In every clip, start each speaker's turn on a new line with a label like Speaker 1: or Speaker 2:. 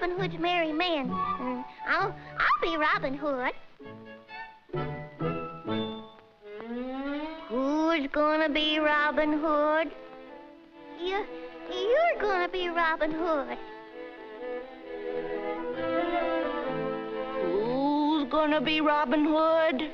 Speaker 1: Robin Hood's merry men. I'll be Robin Hood. Who's gonna be Robin Hood? You're gonna be Robin Hood.
Speaker 2: Who's gonna be Robin Hood?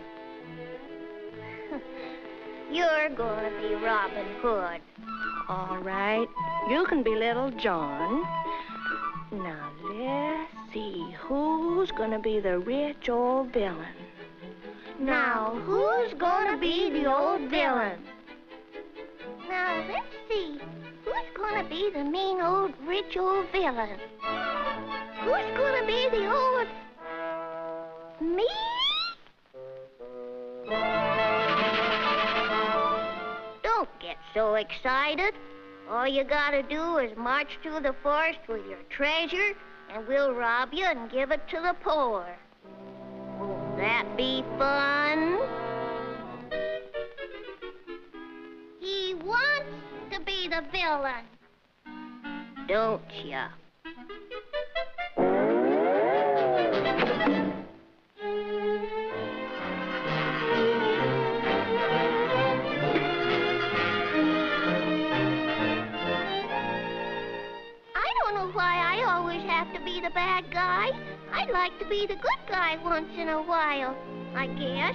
Speaker 1: You're gonna be Robin Hood.
Speaker 2: All right, you can be Little John. Now, let's see, who's gonna be the rich old villain?
Speaker 1: Now, who's gonna be the old villain? Now, let's see, who's gonna be the mean old rich old villain? Who's gonna be the old... Me? Don't get so excited. All you gotta do is march through the forest with your treasure, and we'll rob you and give it to the poor. Won't that be fun? He wants to be the villain, don't ya? Why I always have to be the bad guy. I'd like to be the good guy once in a while, I guess.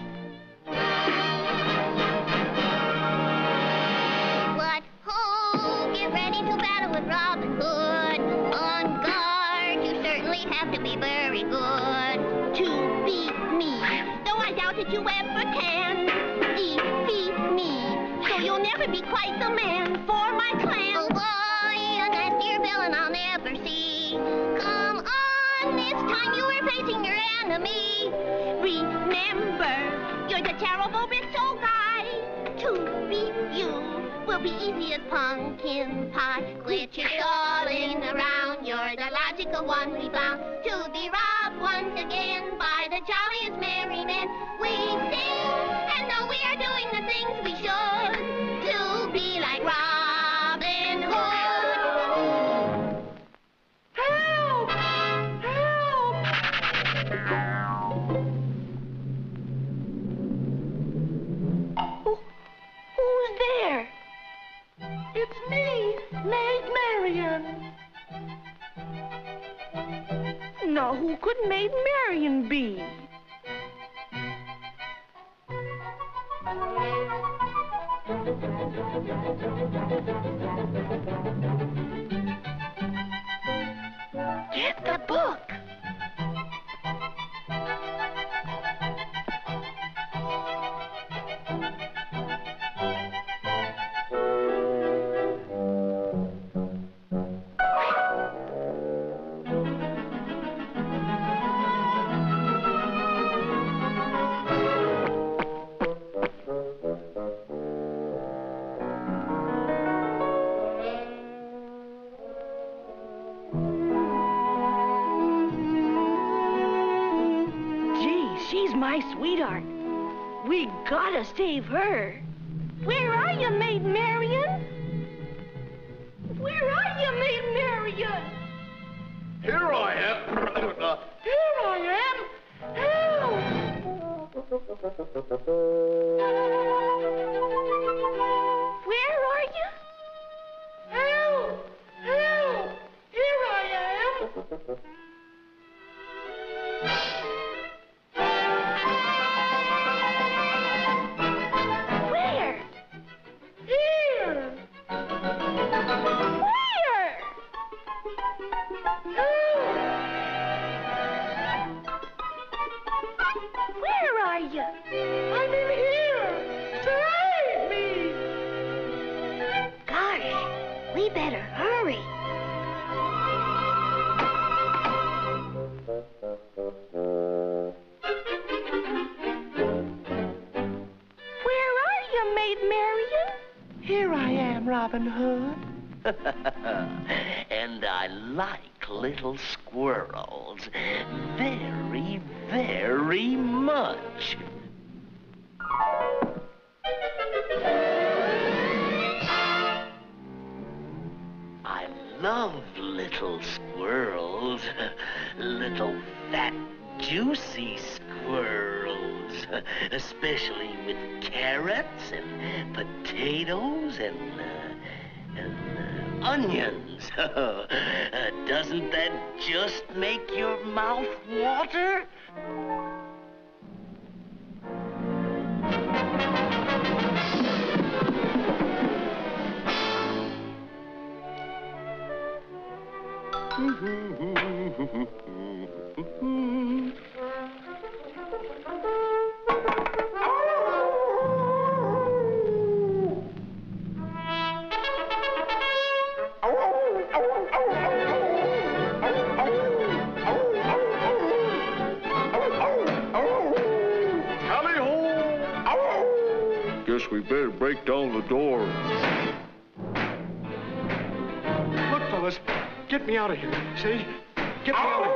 Speaker 1: But ho, get ready to battle with Robin Hood. On guard, you certainly have to be very good to beat me. Though I doubt that you ever can defeat me. So you'll never be quite the man for my clan. Oh, boy, a nastier villain I'll never see. Come on, this time you are facing your enemy. Remember, you're the terrible rich old guy. To beat you will be easy as pumpkin pie. Quit your stalling around, you're the logical one we found. To be robbed once again by the jolliest merry men. We sing, and though we are doing the things we should, to be like Robin Hood.
Speaker 2: Help! Help! Who's there? It's me, Maid Marian. Now, who could Maid Marian be? Get the book. She's my sweetheart. We gotta save her. Where are you, Maid Marian? Where are you, Maid Marian?
Speaker 3: Here I am.
Speaker 2: Here I am. Help! Where are you? Help! Help! Here I am. I'm in here! Save me!
Speaker 1: Gosh, we better hurry.
Speaker 2: Where are you, Maid Marian? Here I am, Robin Hood.
Speaker 4: And I like little squirrels very, very much. I love little squirrels. little fat, juicy squirrels, especially with carrots and potatoes and onions. Doesn't that just make your mouth water?
Speaker 3: Guess we better break down the door.
Speaker 5: Look, fellas, get me out of here. See? Get me out of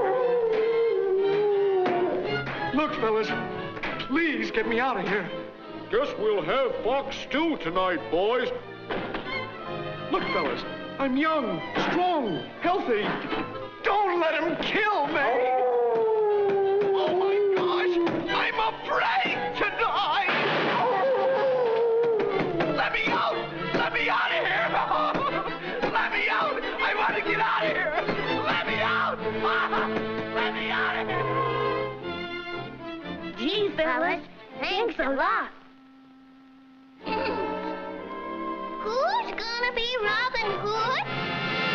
Speaker 5: here. Look, fellas, please get me out of here.
Speaker 3: Guess we'll have fox stew tonight, boys.
Speaker 5: Look, fellas, I'm young, strong, healthy. Don't let him kill me. Oh, my gosh, I'm afraid to die. Let me out! Let me out of here! Let me out! I want to get out of here! Let me out! Let me out of here!
Speaker 2: Gee, fellas, thanks a lot.
Speaker 1: Who's gonna be Robin Hood?